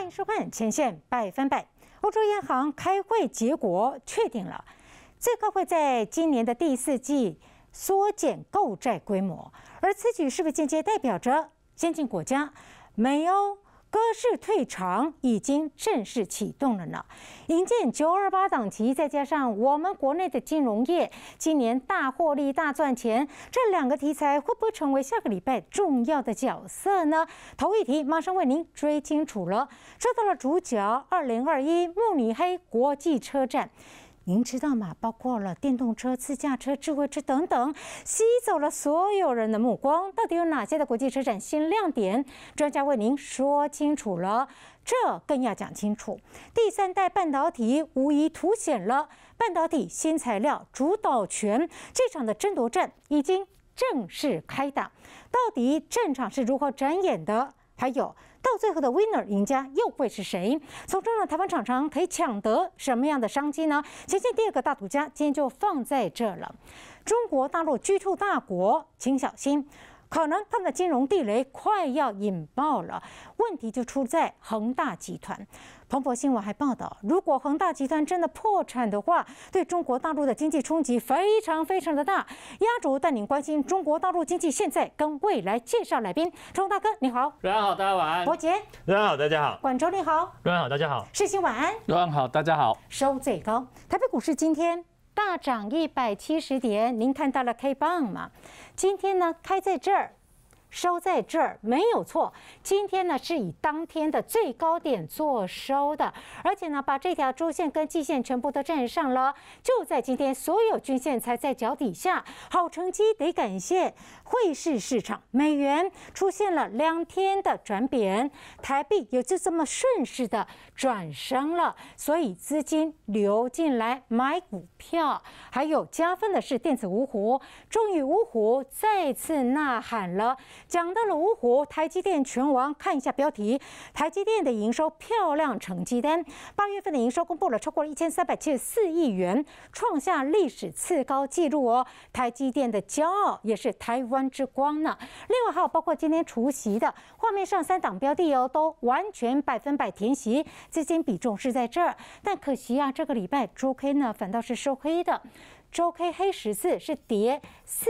迎收看《前线100%》。欧洲央行开会结果确定了，最高会在今年的第4季缩减购债规模，而此举是不是间接代表着先进国家美欧鸽式退场已经正式启动了呢？迎接928档期，再加上我们国内的金融业今年大获利、大赚钱，这2个题材会不会成为下个礼拜重要的角色呢？头一题马上为您追清楚了。说到了主角，2021慕尼黑国际车展。您知道吗？包括了电动车、自驾车、智慧车等等，吸走了所有人的目光。到底有哪些的国际车展新亮点？专家为您说清楚了。这更要讲清楚，第3代半导体无疑凸显了半导体新材料主导权这场的争夺战已经正式开打。到底战场是如何展演的？还有到最后的 winner 赢家又会是谁？从中呢，台湾厂商可以抢得什么样的商机呢？前线第2个大独家今天就放在这了。中国大陆居兔大国，请小心，可能他们的金融地雷快要引爆了。问题就出在恒大集团。彭博新闻还报道，如果恒大集团真的破产的话，对中国大陆的经济冲击非常的大。压轴带您关心中国大陆经济现在跟未来，介绍来宾，钟大哥你好， 瑞安好，大家晚安。 伯杰， 瑞安好，大家好。 管州你好， 瑞安好，大家好。 世新晚安， 瑞安好，大家好。 收最高，台北股市今天大涨170点，您看到了 K 棒吗？今天呢开在这儿。收在这儿没有错，今天呢是以当天的最高点做收的，而且呢把这条周线跟季线全部都站上了。就在今天，所有均线才在脚底下，好成绩得感谢汇市市场，美元出现了2天的转贬，台币也就这么顺势的转升了，所以资金流进来买股票。还有加分的是电子五虎，终于五虎再次呐喊了。讲到了五虎，台积电全王，看一下标题，台积电的营收漂亮成绩单，8月份的营收公布了，超过了1374亿元，创下历史次高纪录哦。台积电的骄傲，也是台湾之光呢。另外还有包括今天除息的，画面上3档标的哦，都完全100%填息，资金比重是在这儿。但可惜啊，这个礼拜周 K 呢反倒是收黑的。周 K 黑十字是跌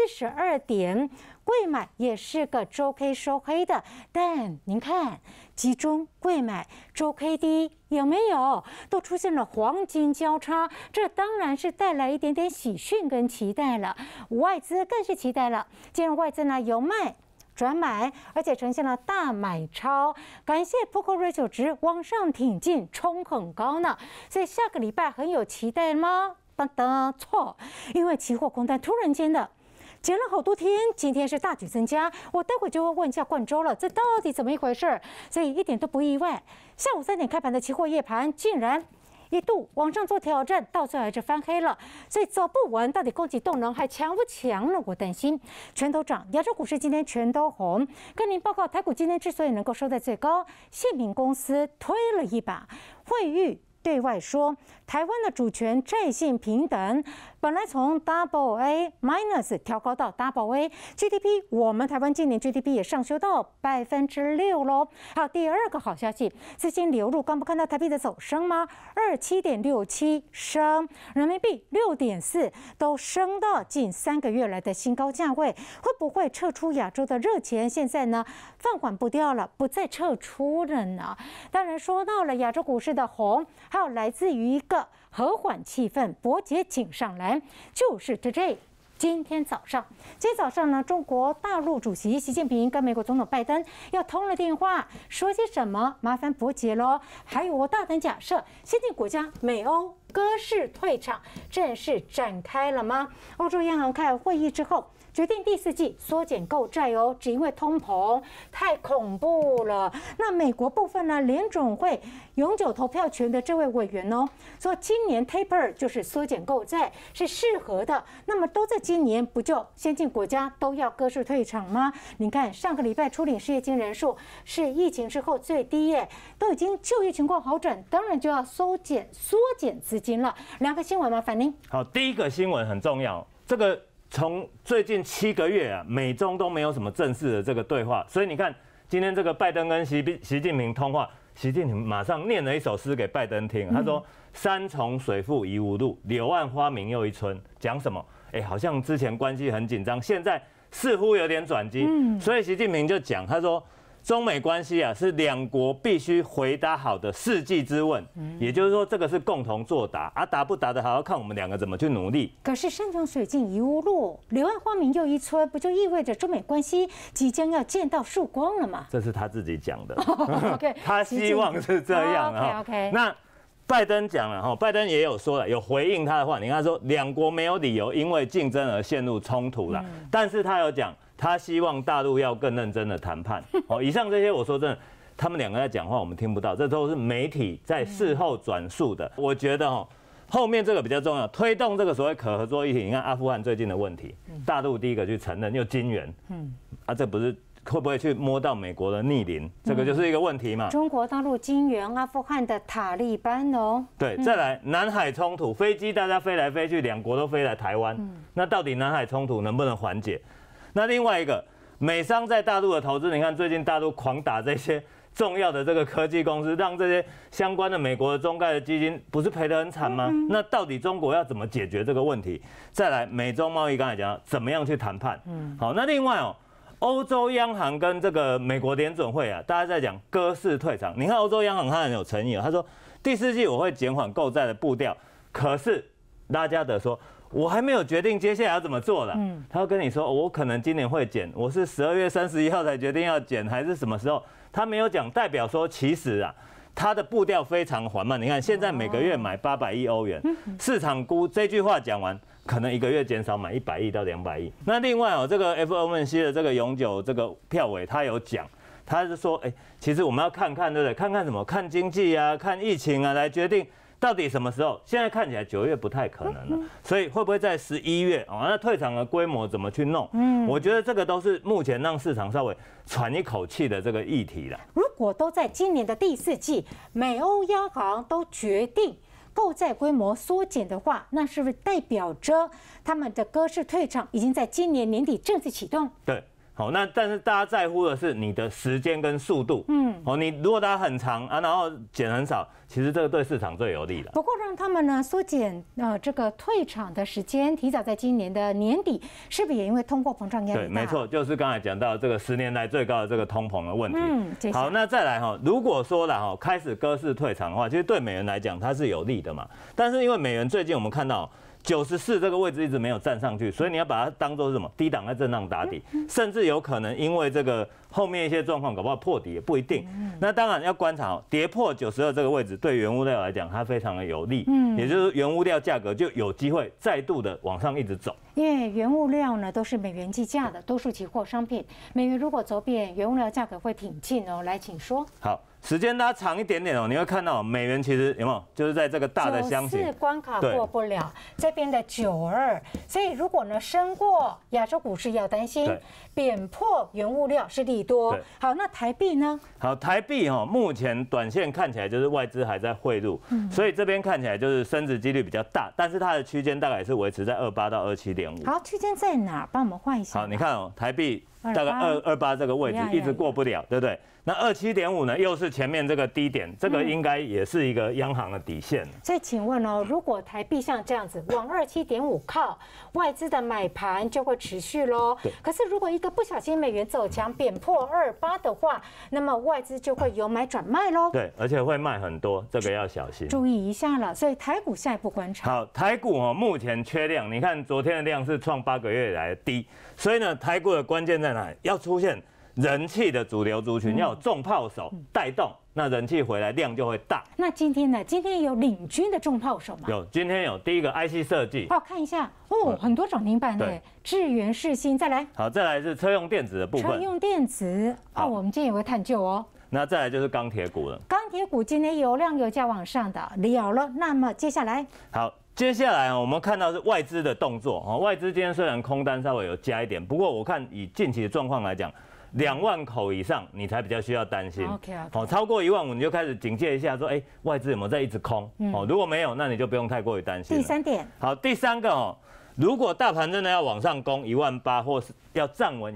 42点，贵买也是个周 K 收黑的，但您看集中贵买周 K 低有没有？都出现了黄金交叉，这当然是带来一点点喜讯跟期待了。外资更是期待了，既然外资呢有卖转买，而且呈现了大买超，感谢 P/E ratio 值往上挺进，冲很高呢，所以下个礼拜很有期待吗？错，因为期货空单突然间的减了好多天，今天是大举增加。我待会就会问一下冠州了，这到底怎么一回事？所以一点都不意外。下午3点开盘的期货夜盘竟然一度往上做挑战，到最后还是翻黑了，所以走不稳，到底供给动能还强不强呢？我担心全都涨，亚洲股市今天全都红。跟您报告，台股今天之所以能够收在最高，信平公司推了一把，惠誉对外说，台湾的主权债信平等，本来从 AA- 调高到 AA，GDP 我们台湾今年 GDP 也上修到6%喽。好，第2个好消息，资金流入，刚不看到台币的走升吗？27.67升，人民币6.4都升到近3个月来的新高价位，会不会撤出亚洲的热钱？现在呢放缓不掉了，不再撤出了呢？当然说到了亚洲股市的红。还有来自于一个和缓气氛，伯杰请上来，就是 today。今天早上呢，中国大陆主席习近平跟美国总统拜登要通了电话，说些什么？麻烦伯杰喽。还有我大胆假设，先进国家美欧鸽式退场正式展开了吗？欧洲央行开会议之后，决定第4季缩减购债哦，只因为通膨太恐怖了。那美国部分呢，联准会永久投票权的这位委员哦，说今年 taper 就是缩减购债是适合的。那么都在今年，不就先进国家都要鸽式退场吗？你看上个礼拜初领失业金人数是疫情之后最低耶，都已经就业情况好转，当然就要缩减资金了。2个新闻吗？反宁。 好，第一个新闻很重要，这个。从最近7个月啊，美中都没有什么正式的这个对话，所以你看今天这个拜登跟习近平通话， 习近平马上念了一首诗给拜登听，他说：“山重水复疑无路，柳暗花明又一村。”讲什么？好像之前关系很紧张，现在似乎有点转机。所以习近平就讲，他说。中美关系啊，是两国必须回答好的世纪之问，也就是说，这个是共同作答啊，答不答得好要看我们两个怎么去努力。 可是山穷水尽疑无路，柳暗花明又一村，不就意味着中美关系即将要见到曙光了吗？ 这是他自己讲的， okay, 他希望是这样啊。 OK， 那拜登讲了哈，拜登也有说了，有回应他的话，你看他说两国没有理由因为竞争而陷入冲突了，但是他有讲。他希望大陆要更认真的谈判。以上这些我说真的，他们两个在讲话，我们听不到，这都是媒体在事后转述的。我觉得后面这个比较重要，推动这个所谓可合作议题。你看阿富汗最近的问题，大陆第一个去承认又金援，这不是会不会去摸到美国的逆鳞？这个就是一个问题嘛。 中国大陆金援阿富汗的塔利班哦。 对，再来南海冲突，飞机大家飞来飞去，两国都飞来台湾，那到底南海冲突能不能缓解？那另外一个，美商在大陆的投资，你看最近大陆狂打这些重要的这个科技公司，让这些相关的美国的中概的基金不是赔得很惨吗？那到底中国要怎么解决这个问题？再来，美中贸易刚才讲怎么样去谈判？好，那另外欧洲央行跟这个美国联准会啊，大家在讲鸽式退场。你看欧洲央行他很有诚意他说第四季我会减缓购债的步调，可是拉加德说。我还没有决定接下来要怎么做了。他会跟你说，我可能今年会减，我是12月31号才决定要减，还是什么时候？他没有讲，代表说其实啊，他的步调非常缓慢。你看现在每个月买800亿欧元，市场估这句话讲完，可能一个月减少买100亿到200亿。那另外这个 FOMC 的这个永久这个票委他有讲，他是说，其实我们要看看，对不对？看看什么？看经济啊，看疫情啊，来决定。到底什么时候？现在看起来9月不太可能了，所以会不会在11月那退场的规模怎么去弄？我觉得这个都是目前让市场稍微喘一口气的这个议题了。 如果都在今年的第4季，美欧央行都决定购债规模缩减的话，那是不是代表着他们的鸽式退场已经在今年年底正式启动？ 对。好，那但是大家在乎的是你的时间跟速度。你如果它很长然后减很少，其实这个对市场最有利了。 不过让他们呢缩减这个退场的时间，提早在今年的年底，是不是也因为通货膨胀压力大？ 对，没错，就是刚才讲到这个10年来最高的这个通膨的问题。好，那再来如果说了开始鸽式退场的话，其实对美元来讲它是有利的嘛。但是因为美元最近我们看到。94这个位置一直没有站上去，所以你要把它当作是什么？低档在震荡打底，甚至有可能因为这个后面一些状况，搞不好破底也不一定。那当然要观察跌破92这个位置，对原物料来讲它非常的有利，也就是原物料价格就有机会再度的往上一直走。 因为原物料呢都是美元计价的，多数期货商品，美元如果走贬，原物料价格会挺进哦。来，请说。好。 时间拉长一点点你会看到美元其实有没有，就是在这个大的箱型 94关卡过不了，这边的92，所以如果呢升过亚洲股市要担心，贬破原物料是利多。好，那台币呢？ 好，台币目前短线看起来就是外资还在汇入，所以这边看起来就是升值几率比较大，但是它的区间大概也是维持在28到27.5。 好，区间在哪？帮我们换一下。 好，你看台币大概28这个位置一直过不了，对不对？那27.5呢，又是前面这个低点，这个应该也是一个央行的底线。 所以请问如果台币像这样子往27.5靠，外资的买盘就会持续喽。可是如果一个不小心美元走强贬破28的话，那么外资就会由买转卖喽。 对，而且会卖很多，这个要小心， 注意一下了。所以台股下一步观察。 好，台股目前缺量，你看昨天的量是创8个月以来的低，所以呢，台股的关键在哪里？要出现人气的主流族群，要有重炮手带动，那人气回来量就会大。 那今天呢？今天有领军的重炮手吗？ 有，今天有第一个 IC 设计。 好，看一下很多涨停板呢。智原世芯，再来。 好，再来是车用电子的部分。 车用电子，我们今天也会探究哦。 那再来就是钢铁股了。 钢铁股今天有量有价往上的了，那么接下来好。接下来我们看到是外资的动作外资今天虽然空单稍微有加一点，不过我看以近期的状况来讲，2万口以上你才比较需要担心。超过1万5你就开始警戒一下，说外资有没有在一直空？如果没有，那你就不用太过于担心。 第3点， 好，第3个如果大盘真的要往上攻18000，或是要站稳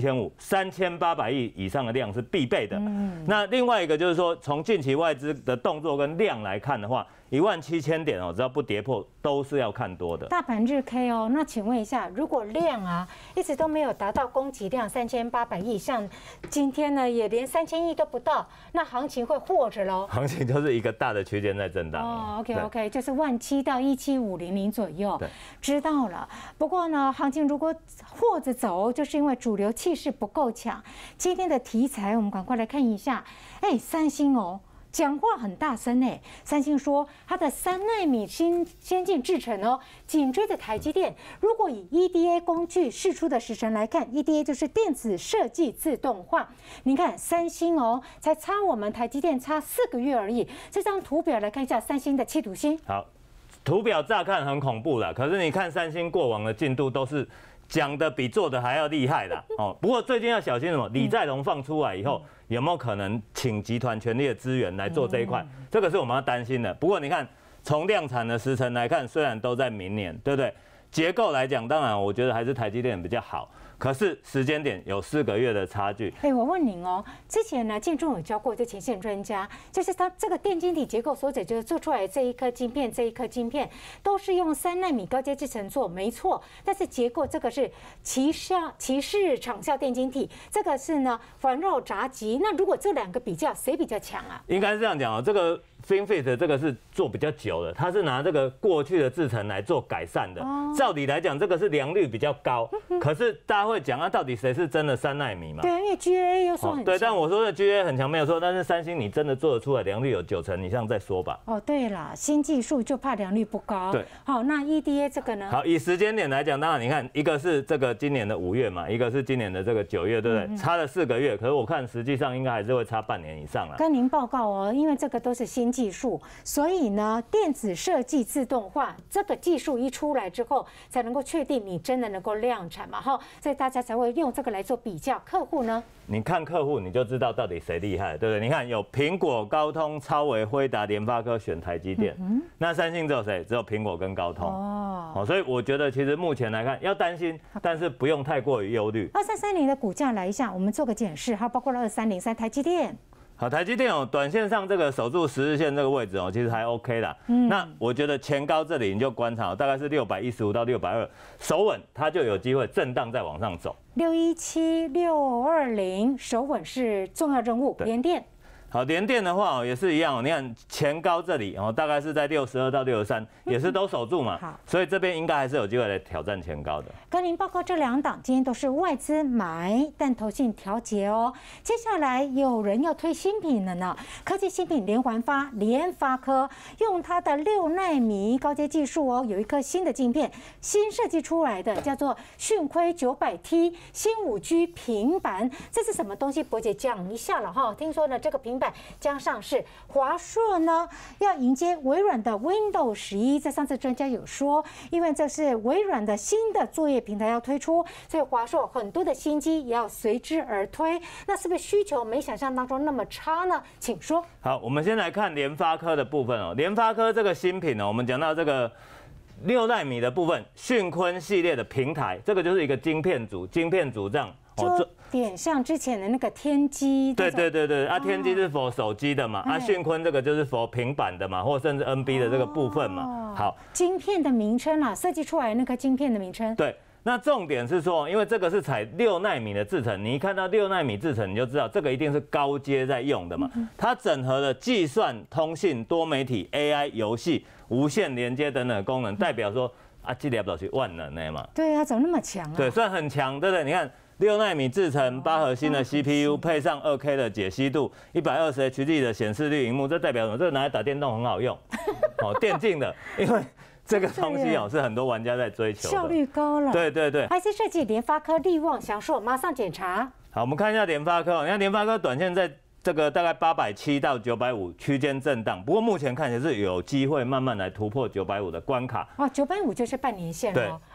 17500，3800亿以上的量是必备的。那另外一个就是说，从近期外资的动作跟量来看的话，17000点哦，只要不跌破，都是要看多的。 大盘日 K 哦，那请问一下，如果量啊一直都没有达到供给量3800亿，像今天呢也连3000亿都不到，那行情会或者喽？ 行情就是一个大的区间在震荡。 哦 ，OK， 就是17000到17500左右，知道了。不过呢，行情如果或者走，就是因为主流气势不够强。今天的题材，我们赶快来看一下。哎，三星哦。讲话很大声哎，三星说它的3奈米先进制程哦，紧追着台积电。如果以 EDA 工具释出的时程来看 ，EDA 就是电子设计自动化。你看三星哦，才差我们台积电差4个月而已。这张图表来看一下三星的企图心。 好，图表乍看很恐怖啦，可是你看三星过往的进度都是讲的比做的还要厉害啦。哦，不过最近要小心什么？李在镕放出来以后。有没有可能请集团全力的资源来做这一块？这个是我们要担心的。不过你看，从量产的时程来看，虽然都在明年，对不对？结构来讲，当然我觉得还是台积电比较好。可是时间点有4个月的差距。 哎，我问您哦，之前呢，建中有教过这前线专家，就是他这个电晶体结构所就是做出来的这一颗晶片，都是用3奈米高阶制程做，没错。但是结构这个是骑士场效电晶体，这个是呢环绕闸极。那如果这2个比较，谁比较强啊？ 应该是这样讲哦，这个 FinFET 这个是做比较久的，它是拿这个过去的制程来做改善的。照理来讲，这个是良率比较高，可是大家会讲啊，到底谁是真的3奈米嘛？ 对，因为 GAA 又说很强。 对，但我说的 GAA 很强没有错，但是三星你真的做得出来良率有90%以上再说吧。 哦，对了，新技术就怕良率不高。 对， 好，那 EDA 这个呢？ 好，以时间点来讲，当然你看，一个是这个今年的5月嘛，一个是今年的这个9月，对不对？差了4个月，可是我看实际上应该还是会差半年以上了。 跟您报告哦，因为这个都是新技术，所以呢，电子设计自动化这个技术一出来之后，才能够确定你真的能够量产嘛，哈，所以大家才会用这个来做比较。客户呢？ 你看客户你就知道到底谁厉害，对不对？你看有苹果、高通、超微、辉达、联发科选台积电，那三星只有谁？只有苹果跟高通。哦，所以我觉得其实目前来看要担心，但是不用太过于忧虑。 2330的股价来一下，我们做个检视，还包括了2303台积电。 好，台积电哦，短线上这个守住10日线这个位置哦，其实还 OK 啦。那我觉得前高这里你就观察，大概是615到620，守稳它就有机会震荡再往上走。 617、620守稳是重要任务，联电。 好，联电的话也是一样，你看前高这里大概是在62到63，也是都守住嘛，所以这边应该还是有机会来挑战前高的。 跟您报告这2档今天都是外资买，但投信调节哦。接下来有人要推新品了呢，科技新品联发科用它的6奈米高阶技术哦，有一颗新的镜片，新设计出来的叫做讯辉900T 新5G 平板，这是什么东西？伯姐讲一下了哈。听说呢，这个平板将上市，华硕呢要迎接微软的 Windows 11，在上次专家有说，因为这是微软的新的作业平台要推出，所以华硕很多的新机也要随之而推。那是不是需求没想象当中那么差呢？请说。 好，我们先来看联发科的部分哦。联发科这个新品我们讲到这个6奈米的部分，讯鲲系列的平台，这个就是一个晶片组这样。 就点像之前的那个天机， 对，天机是 for 手机的嘛，讯鲲这个就是 for 平板的嘛，或甚至 NB 的这个部分嘛。好， 晶片的名称啊，设计出来那个晶片的名称。 对，那重点是说，因为这个是采6奈米的制程，你一看到6奈米制程，你就知道这个一定是高阶在用的嘛。它整合了计算、通信、多媒体、AI、游戏、无线连接等等的功能，代表说这两是万能的嘛。 对啊，怎么那么强啊？ 对，算很强，对不对？你看。6奈米制程，8核心的 CPU， 配上2K 的解析度，120Hz 的显示率萤幕，这代表什么？这个拿来打电动很好用，电竞的，因为这个东西是很多玩家在追求的， 效率高了。 对。 IC 设计联发科力旺享受，马上检查。 好，我们看一下联发科，你看联发科短线在这个大概870到950区间震荡，不过目前看起来是有机会慢慢来突破950的关卡。 950就是半年线哦。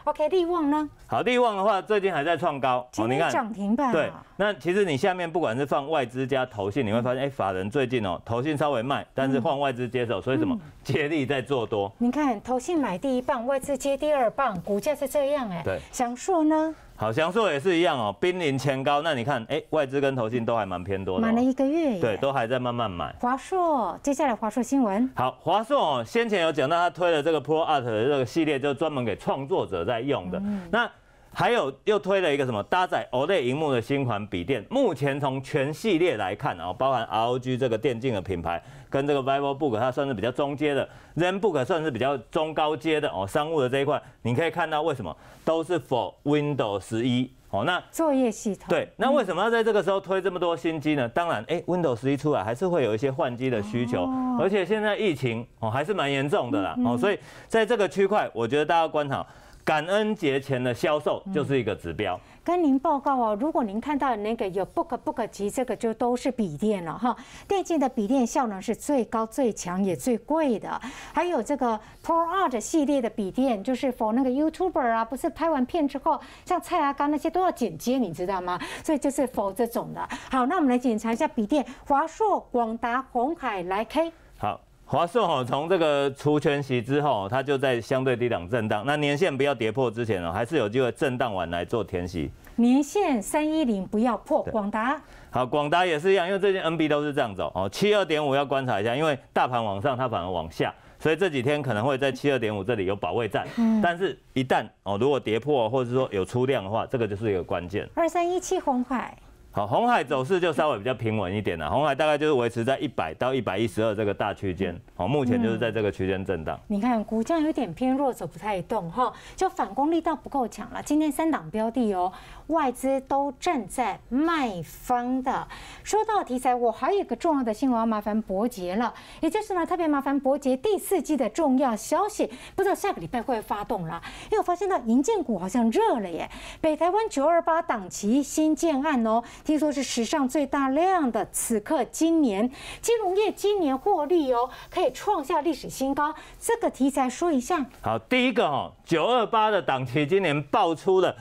OK， 力旺呢？ 好，力旺的话最近还在创高， 今天涨停板。 对，那其实你下面不管是放外资加投信，你会发现，法人最近投信稍微卖，但是换外资接手，所以什么接力在做多。 你看，投信买第一棒，外资接第二棒，股价是这样对， 祥硕呢？ 好，祥硕也是一样濒临前高。那你看，外资跟投信都还蛮偏多的， 买了1个月耶。 对，都还在慢慢买。 华硕，接下来华硕新闻。 好，华硕先前有讲到，他推了这个 Pro Art 的这个系列，就专门给创作者在用的。那还有又推了一个什么搭载 OLED 萤幕的新款笔电，目前从全系列来看包含 ROG 这个电竞的品牌，跟这个 VivoBook 它算是比较中阶的 ，ZenBook 算是比较中高阶的商务的这一块，你可以看到为什么都是 for Windows 11那作业系统。 对，那为什么要在这个时候推这么多新机呢？当然，Windows 11出来还是会有一些换机的需求，而且现在疫情还是蛮严重的啦所以在这个区块，我觉得大家要观察。感恩节前的销售就是一个指标。 跟您报告如果您看到那个有 Book 级，这个就都是笔电了哈。电竞的笔电效能是最高、最强也最贵的。还有这个 Pro Art 系列的笔电，就是 for 那个 YouTuber 不是拍完片之后，像蔡阿刚那些都要剪接，你知道吗？所以就是 for 这种的。好，那我们来检查一下笔电，华硕、广达、鸿海来 K。 好。华硕从这个除权息之后，它就在相对低档震荡。那年线不要跌破之前还是有机会震荡完来做填息。 年线310不要破。广达好，广达也是一样，因为最近 NB 都是这样走72.5要观察一下，因为大盘往上，它反而往下，所以这几天可能会在72.5这里有保卫战。但是一旦如果跌破或者说有出量的话，这个就是一个关键。 2317鸿海。 好，鸿海走势就稍微比较平稳一点了。鸿海大概就是维持在100到112这个大区间，目前就是在这个区间震荡。 你看股价有点偏弱，走不太动就反攻力道不够强了。今天3档标的外资都站在卖方的。说到题材，我还有一个重要的新闻要麻烦伯杰了，也就是呢特别麻烦伯杰第4季的重要消息，不知道下个礼拜会发动了，因为我发现到营建股好像热了耶。北台湾928档期新建案听说是史上最大量的，此刻今年金融业今年获利可以创下历史新高。这个题材说一下。 好，第一个928的档期今年爆出了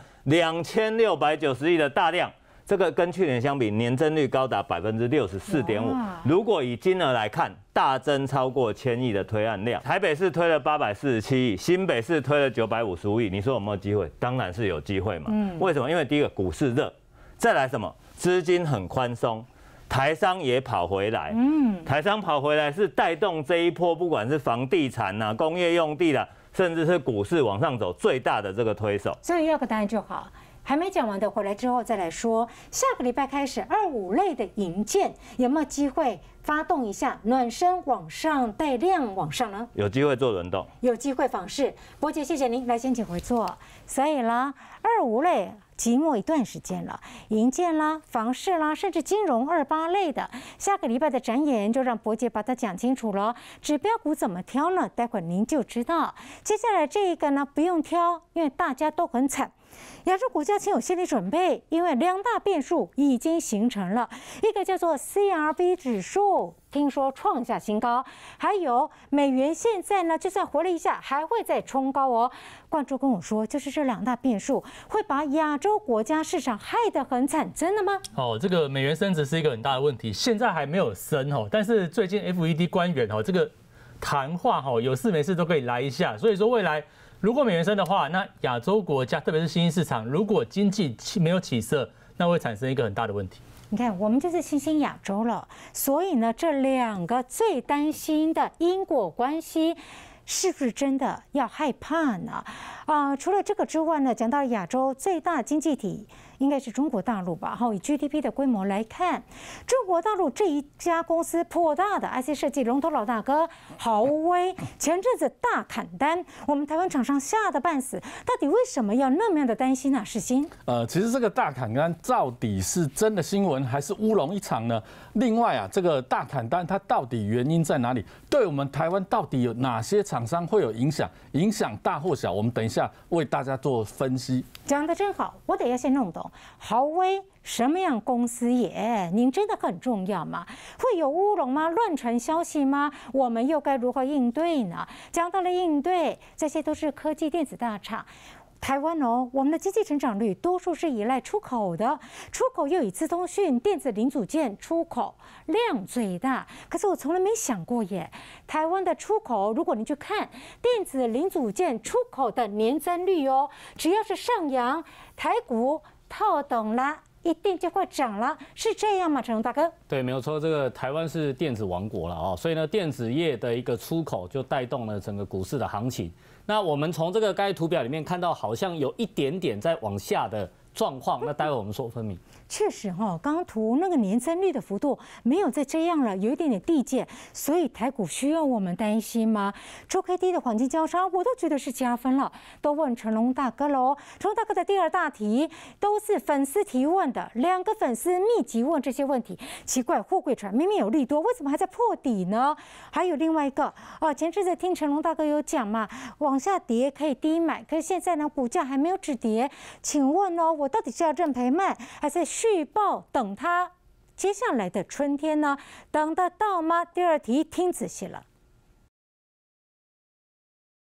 2690亿的大量，这个跟去年相比，年增率高达64.5%。如果以金额来看，大增超过1000亿的推案量。台北市推了847亿，新北市推了955亿。你说有没有机会？当然是有机会嘛。为什么？因为第一个股市热，再来什么？资金很宽松，台商也跑回来。台商跑回来是带动这一波，不管是房地产工业用地甚至是股市往上走最大的这个推手。 所以要个答案就好。还没讲完的，回来之后再来说。下个礼拜开始，25类的营建有没有机会发动一下暖身往上，带量往上呢？ 有机会做轮动， 有机会访视。伯杰，谢谢您来先请回座。所以啦，25类寂寞一段时间了，营建啦、房市啦，甚至金融28类的，下个礼拜的展演就让伯杰把它讲清楚了。指标股怎么挑呢？待会儿您就知道。接下来这个呢，不用挑，因为大家都很惨。亚洲股价请有心理准备，因为2大变数已经形成了，一个叫做 CRB 指数，听说创下新高，还有美元现在呢，就算回了一下，还会再冲高冠珠跟我说，就是这2大变数会把亚洲国家市场害得很惨，真的吗？ 这个美元升值是一个很大的问题，现在还没有升但是最近 FED 官员这个谈话有事没事都可以来一下，所以说未来如果美元升的话，那亚洲国家特别是新兴市场，如果经济没有起色，那会产生一个很大的问题。 你看，我们就是新兴亚洲了，所以呢，这2个最担心的因果关系，是不是真的要害怕呢？除了这个之外呢，讲到亚洲最大经济体应该是中国大陆吧？以 GDP 的规模来看，中国大陆这一家公司颇大的 IC 设计龙头老大哥豪威，前阵子大砍单，我们台湾厂商吓得半死。到底为什么要那么样的担心呢？世新， 其实这个大砍单到底是真的新闻还是乌龙一场呢？另外这个大砍单它到底原因在哪里？对我们台湾到底有哪些厂商会有影响？影响大或小？我们等一下为大家做分析。 讲得真好，我得要先弄懂豪威什么样公司也，您真的很重要吗？会有乌龙吗？乱传消息吗？我们又该如何应对呢？讲到了应对，这些都是科技电子大厂。 台湾哦，我们的经济成长率多数是依赖出口的，出口又以资通讯、电子零组件出口量最大。可是我从来没想过耶，台湾的出口，如果你去看电子零组件出口的年增率哦，只要是上扬，台股套懂了。一定就会涨了，是这样吗？成龙大哥？ 对，没有错，这个台湾是电子王国了哦，所以呢，电子业的一个出口就带动了整个股市的行情。那我们从这个该图表里面看到，好像有一点点在往下的状况，那待会我们说分明。 确实哈，刚刚图那个年增率的幅度没有再这样了，有一点点递减，所以台股需要我们担心吗？周 K D 的黄金交叉，我都觉得是加分了。都问成龙大哥喽，成龙大哥的第二大题都是粉丝提问的，2个粉丝密集问这些问题，奇怪，货柜船明明有利多，为什么还在破底呢？还有另外一个前阵子听成龙大哥有讲嘛，往下跌可以低买，可是现在呢，股价还没有止跌，请问哦，我到底是要认赔卖，还是续报等它接下来的春天呢？等得到吗？第二题听仔细了。